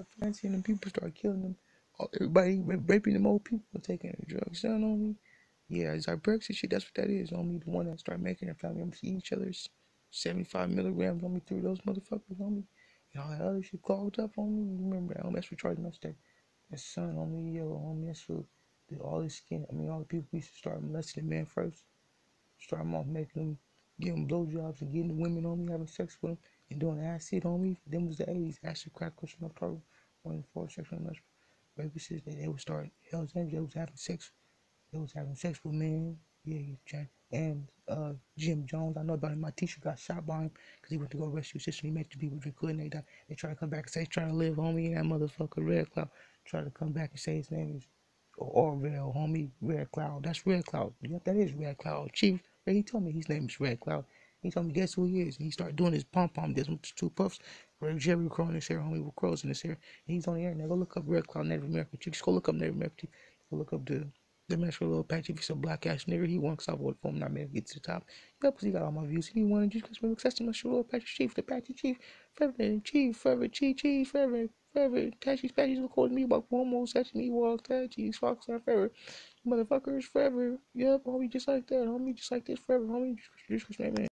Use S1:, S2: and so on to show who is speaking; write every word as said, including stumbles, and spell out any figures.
S1: start fancying them, people start killing them. All, everybody raping them old people, taking their drugs down on me. Yeah, it's our Brexit shit. That's what that is on me. The one that start making their family members eat each other's seventy-five milligrams on me through those motherfuckers on me. And all that other shit clogged up on me. You remember that? That's for charging us that. That son on me, yo, on me. That's for the, all this skin. I mean, all the people we should start molesting the man first. Start them off making them, giving blowjobs and getting the women on me, having sex with them, and doing acid on me. Them was the eighties. Acid, crack, Christian, October, one and four, sexual molestation. Rapists, they, they would start, Hell's Angels, they was having sex. They was having sex with men. Yeah, Jack. And uh, Jim Jones, I know about him. My teacher got shot by him because he went to go rescue his sister. He met the people drink good and they died. They try to come back and say he's trying to live, homie. And that motherfucker, Red Cloud, try to come back and say his name is Orville, homie, Red Cloud. That's Red Cloud. Yep, that is Red Cloud. Chief, he told me his name is Red Cloud. He told me, guess who he is? And he started doing his pom pom dance with the two puffs. Red Jerry Crow in his hair, homie, with crows in his hair. And he's on the air now. Go look up Red Cloud, Native American Chief. Just go look up Native American Chief. Go look up the the Metro Little Patch. If he's a black ass nigga, he wants I voted for him, not maybe get to the top. Yep, because he got all my views. And he wanted just because we're accessing Metro Little Patch Chief, the Patchy Chief, forever, Chief, forever, Chief, Chief, forever, forever. Patchy's Patchy's recording me about Cuomo, such me, walk, Patchy's, Fox, forever. Motherfuckers, forever. Yep, homie, just like that, homie, just like this, forever, homie. Just, just, just, man.